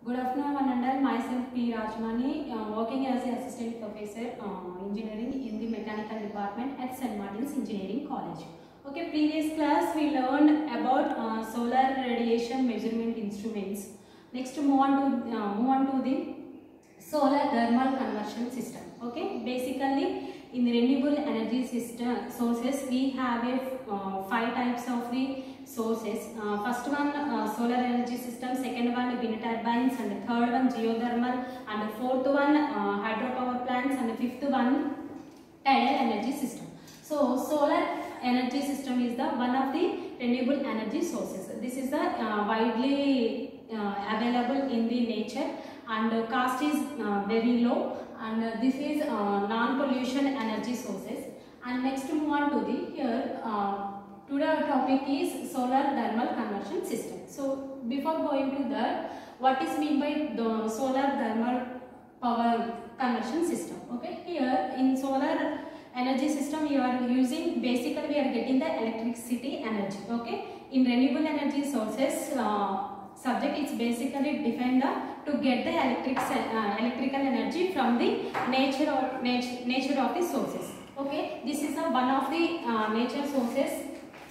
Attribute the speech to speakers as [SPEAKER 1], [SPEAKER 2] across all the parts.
[SPEAKER 1] Good afternoon, one and all. Myself P. Rajmani, working as an assistant professor engineering in the mechanical department at St. Martin's Engineering College. Okay, previous class we learned about solar radiation measurement instruments. Next, move on to the solar thermal conversion system. Okay, basically in the renewable energy system sources we have a 5 types of the sources. First one solar energy system, second one wind turbines, and the third one geothermal, and the fourth one hydropower plants, and the fifth one tidal energy system. So solar energy system is the one of the renewable energy sources. This is the widely available in the nature, and cost is very low, and this is non-pollution energy sources. And next move on to the here today our topic is solar thermal conversion system. So before going to that, what is mean by the solar thermal power conversion system? Okay, here in solar energy system you are using, basically we are getting the electricity energy. Okay, in renewable energy sources subject is basically defined to get the electrical energy from the nature of the sources. Okay, this is one of the nature sources.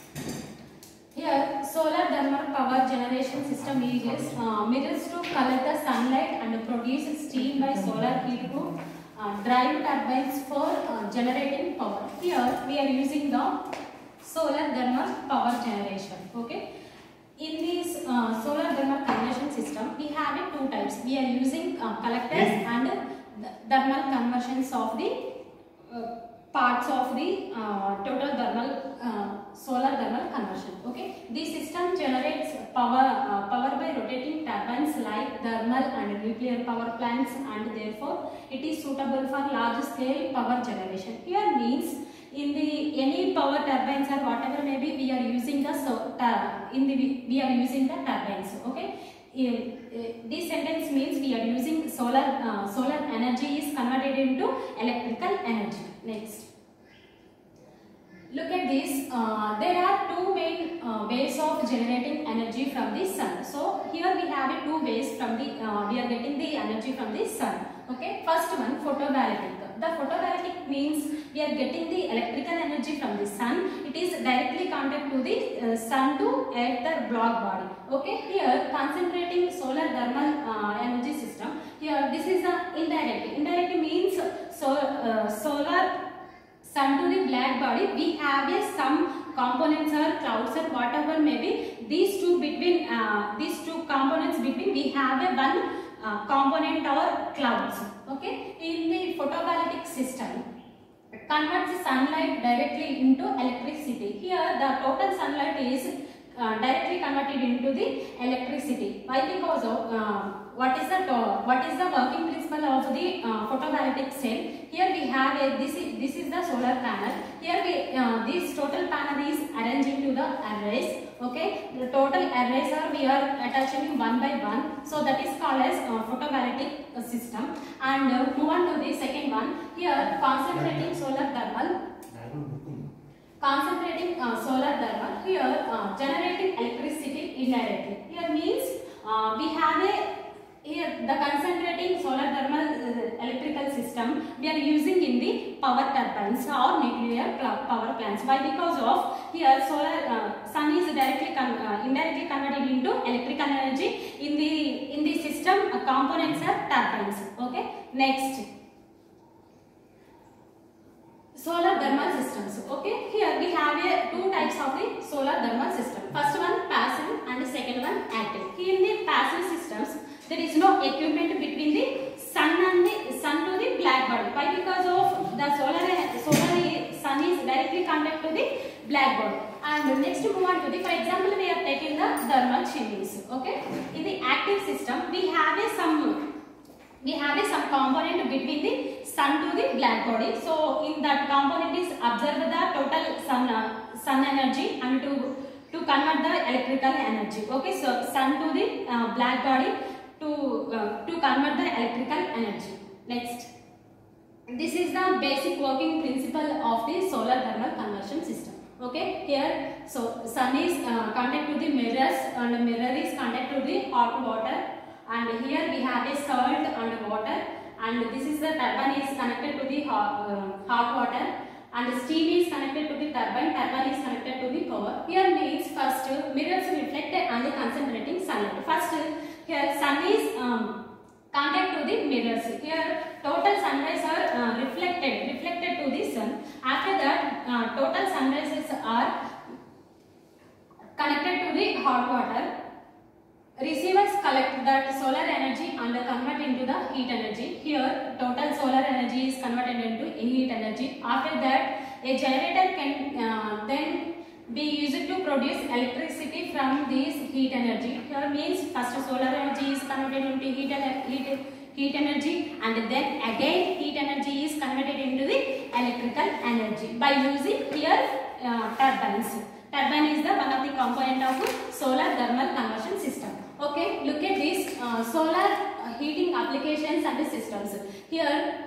[SPEAKER 1] Here solar thermal power generation system uses mirrors to collect the sunlight and produce steam by solar heat to drive turbines for generating power. Here we are using the solar thermal power generation. Okay, in this solar thermal conversion system we have two types. We are using collectors and thermal conversions of the parts of the total thermal solar thermal conversion. Okay, this system generates power by rotating turbines like thermal and nuclear power plants, and therefore it is suitable for large scale power generation. Here means in the any power turbines or whatever maybe we are using the we are using the turbines. Okay, this sentence means we are using solar energy is converted into electrical energy. Next, look at this. There are two main ways of generating energy from the sun. So here we have two ways from the we are getting the energy from the sun. Okay, first one photovoltaic. The photovoltaic means we are getting the electrical energy from the sun. It is directly contact to the sun to earth block body. Okay, here concentrating solar thermal energy system. Here this is indirect. Indirect means solar sun to the black body. We have some components or clouds or whatever maybe these two between these two components between we have a one component or clouds. Okay, in the photovoltaic system converts sunlight directly into electricity. Here the total sunlight is directly converted into the electricity. Why? Because of what is the working principle of the photovoltaic cell? Here we have this is the solar panel. Here we this total panel is arranged into the arrays. Okay, the total arrays are we are attaching one by one. So that is called as photovoltaic system. And move on to the second one. Here concentrating solar thermal. Concentrating solar thermal. Here generating electricity indirectly. Here means we have a here the concentrating solar thermal electrical system we are using in the power turbines or nuclear power plants. Why? Because of here solar sun is directly indirectly converted into electrical energy. In the system components are turbines. Okay, next solar thermal systems. Okay, here we have two types of the solar thermal system. First one passive and second one active. Here in the passive systems there is no equipment between the sun and the sun to the black body. Why? Because of the solar sun is directly contact to the black body. And next move on to the, for example we are taking the thermal chimneys. Okay, in the active system we have some component between the sun to the black body. So in that component is observe the total sun energy and to convert the electrical energy. Okay, so sun to the black body to convert the electrical energy. Next, this is the basic working principle of the solar thermal conversion system. Okay, here so sun is contact to the mirrors and mirror is contact to the hot water, and here we have a salt and water, and this is the turbine is connected to the hot water, and steam is connected to the turbine. Turbine is connected to the power. Here means first mirrors reflect and concentrating sunlight. First here sun is contact to the mirrors. Here total sunrays are reflected to the sun. After that total sunrays are connected to the hot water. Receivers collect that solar energy and convert into the heat energy. Here total solar energy is converted into heat energy. After that a generator can then be used to produce electricity from this heat energy. Here means first solar energy is converted into heat energy, and then again heat energy is converted into the electrical energy by using here turbines. Turbine is the one of the component of solar thermal conversion system. Okay, look at this solar heating applications and systems. Here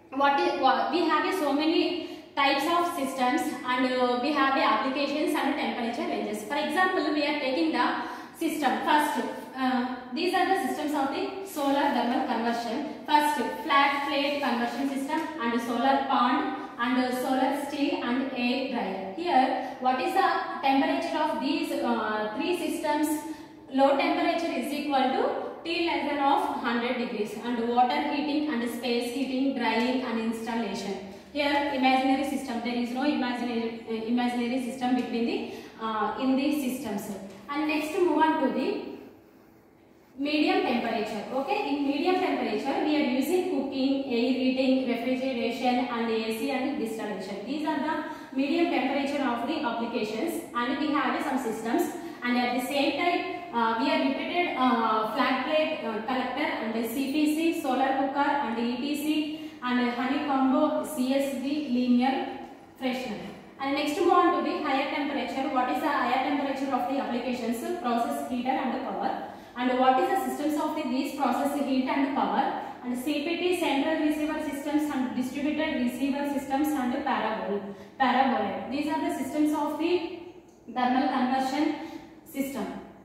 [SPEAKER 1] we have so many types of systems, and we have the applications and temperature ranges. For example, we are taking the system. First, these are the systems of the solar thermal conversion. First, flat plate conversion system, and solar pond, and solar steel and air dryer. Here, what is the temperature of these three systems? Low temperature is equal to T less than of 100 degrees, and water heating and space heating, drying and installation. Here imaginary system, there is no imaginary system between the in these systems. And next move on to the medium temperature. Okay, in medium temperature we are using cooking, air heating, refrigeration and AC and distillation. These are the medium temperature of the applications, and we have some systems. And at the same time we are repeated flat plate collector and CPC, solar cooker and ETC and honeycomb, CSV, linear freshener. And next move on to the higher temperature. What is the higher temperature of the applications? Process heater and power. And what is the systems of these process heat and power? And CPT, central receiver systems, and distributed receiver systems, and paraboloid. These are the systems of the thermal conversion system.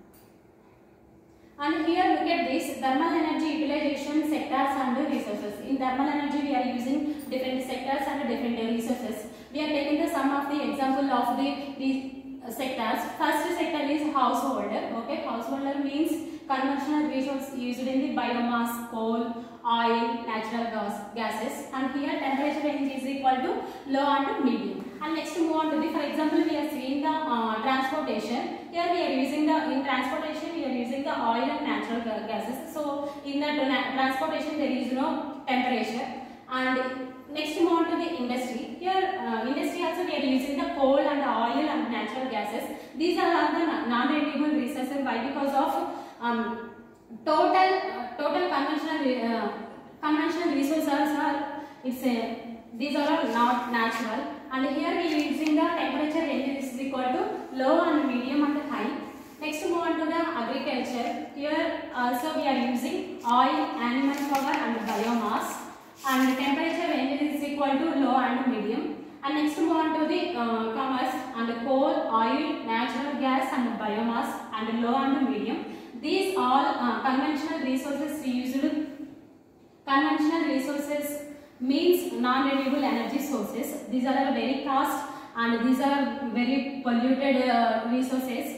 [SPEAKER 1] And here look at this thermal energy utilization sectors and resources. In thermal energy we are using different sectors and different resources. We are taking the sum of the example of the sectors. First sector is householder. Okay, householder means conventional resource used in the biomass, coal, oil, natural gases. And here temperature range is equal to low and medium. And next move on to the, for example, we are seeing the transportation. Here we are using in transportation we are using the oil and natural gases. So in the transportation there is no temperature. And next move on to the industry. Here industry also we are using the coal and oil and natural gases. These are the non-renewable resources. Why? Because of total conventional resources are these are all not natural. And here we are using the temperature range is equal to low and medium and high. Next move on to the agriculture. Here also we are using oil, animal power and biomass, and the temperature range is equal to low and medium. And next move on to the commerce, and coal, oil, natural gas and biomass, and low and medium. These all conventional resources used. Conventional resources means non-renewable energy sources. These are very cost and these are very polluted resources.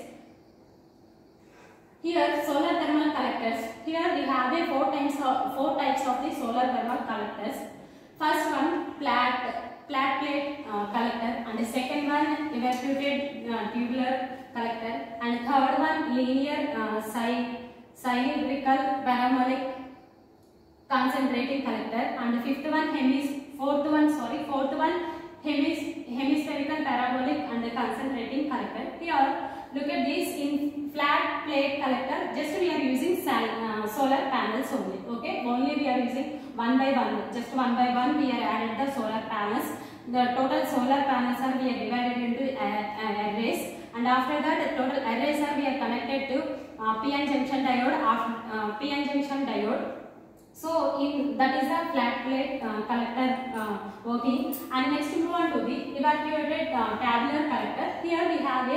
[SPEAKER 1] Here solar thermal collectors. Here we have four types of the solar thermal collectors. First one flat plate collector, and the second one evacuated tubular collector, and third one linear cylindrical parabolic concentrating collector, and fourth one hemispherical parabolic and concentrating collector. Here look at this, in flat plate collector just we are using solar panels only. Okay, only we are using one by one we are added the solar panels. The total solar panels are we are divided into arrays, and after that the total arrays are we are connected to PN junction diode. So that is a flat plate collector working. And next move on to the evacuated tabular collector. Here we have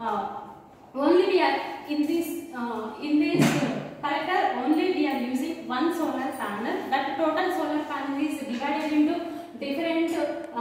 [SPEAKER 1] a only we are in this collector only we are using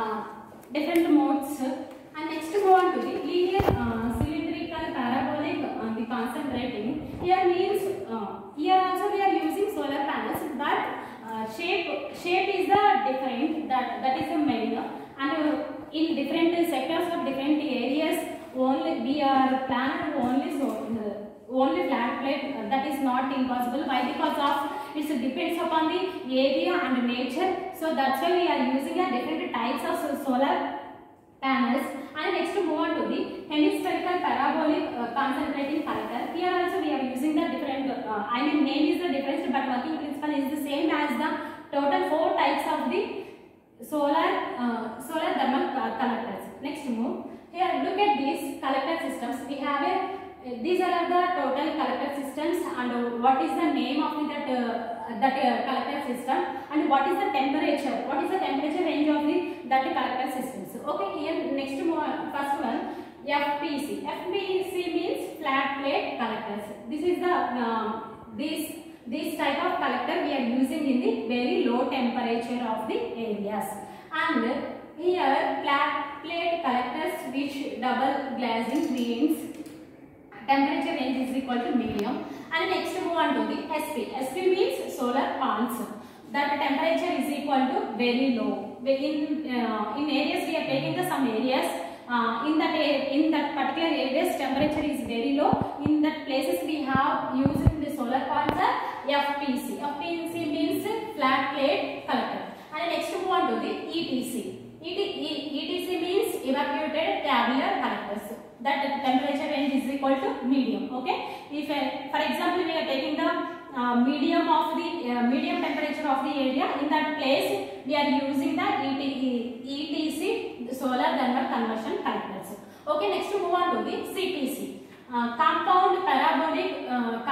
[SPEAKER 1] different modes. And next move on to the linear, cylindrical, parabolic, the concentrating. Here means here also we are using solar panels, but shape is the different, that is the main, and in different sectors of different areas only we are planning only flat plate. That is not impossible. Why? Because of it depends upon the area and nature. So that's why we are using a different types of solar panels. And next to move on to the hemispherical parabolic concentrating collector. Here also we are using the different, name is the difference, but working principle is the same as the total 4 types of the solar thermal collectors. Next move. Here look at these collector systems. We have these are the total collector systems, and what is the name of that collector system, and what is the temperature? What is the temperature range of that collector systems? Okay, here next one, first one, FPC. FPC means flat plate collectors. This is the this type of collector we are using in the very low temperature of the areas. And here flat plate collectors which double glazing means temperature range is equal to medium. And next move on to the SP. SP means solar ponds. That temperature is equal to very low. In areas we are taking some areas. In that particular areas temperature is very low. In that places we have used the solar ponds are FPC. FPC means flat plate collector. And next move on to the ETC. ETC means evacuated tabular collectors. That temperature range is equal to medium. Okay. If for example we are taking the medium temperature of the area, in that place we are using the ETC, the solar thermal conversion collectors. Okay. Next to move on to the CPC, compound parabolic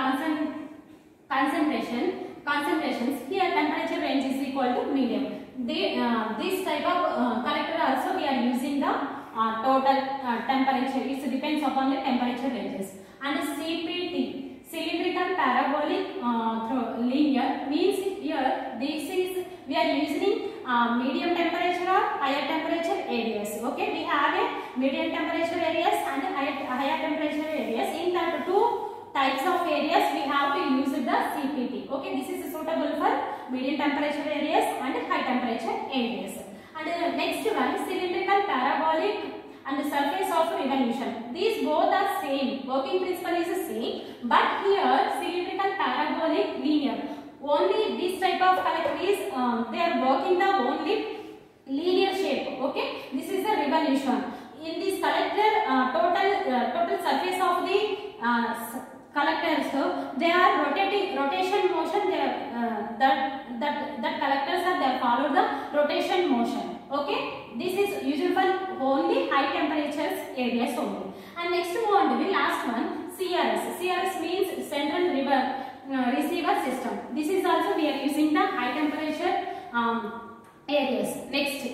[SPEAKER 1] concentrations. Here temperature range is equal to medium. This type of collector also we are using the total temperature. It depends upon the temperature ranges. And CPT, cylindrical parabolic linear, means here we are using medium temperature or higher temperature areas. Okay, we have a medium temperature areas and higher temperature areas. In that 2 types of areas we have to use the CPT. Okay, this is suitable for medium temperature areas and high temperature areas. And next one, cylindrical parabolic and surface of revolution. These both are same. Working principle is the same, but here cylindrical parabolic linear. Only this type of collector is they are working the only linear shape. Okay, this is the revolution. In this collector, total surface of the collectors, so they are rotation motion. They are that collectors are they follow the rotation motion. Okay, this is usual for only high temperatures areas only. And next move on to the last one, CRS. CRS means central receiver system. This is also we are using the high temperature areas. Next,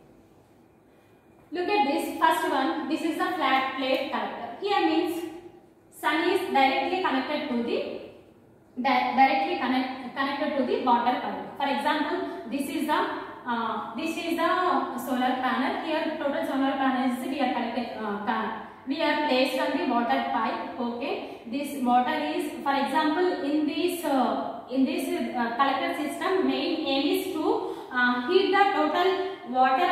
[SPEAKER 1] look at this first one. This is the flat plate collector. Here means sun is directly connected to the connected to the water pipe. For example, this is the solar panel. Here total solar panels we are placed on the water pipe. Okay, this water is, for example, in this collector system, main aim is to heat the total water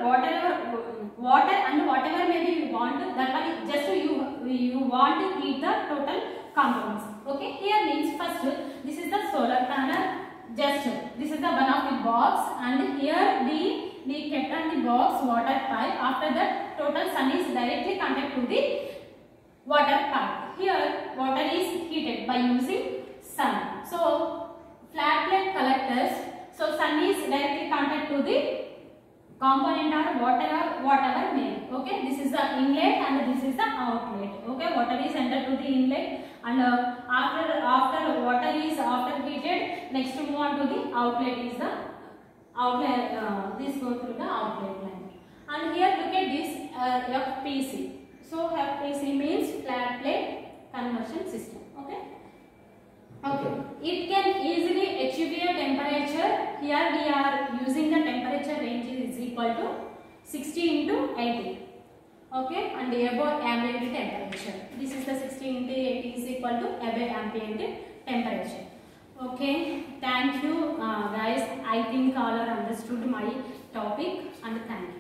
[SPEAKER 1] and whatever maybe you want, that one just you want to heat the total components. Okay, here means first this is the solar panel. Just this is the one of the box, and here we kept on the box water pipe. After that, total sun is directly connected to the water pipe. Here water is heated by using sun. So flat plate collectors. So sun is directly connected to the component or whatever made. Okay, this is the inlet and this is the outlet. Okay, water is entered to the inlet, and after water is heated, next to move on to the outlet is the outlet. This goes through the outlet line. And here look at this FPC. So FPC means flat plate conversion system. Okay. Okay. It can easily achieve a temperature. Here we are using the temperature range is equal to 60 into 80. Okay, and above ambient temperature. This is the 60 into 80 is equal to above ambient temperature. Okay, thank you guys. I think all are understood my topic, and thank you.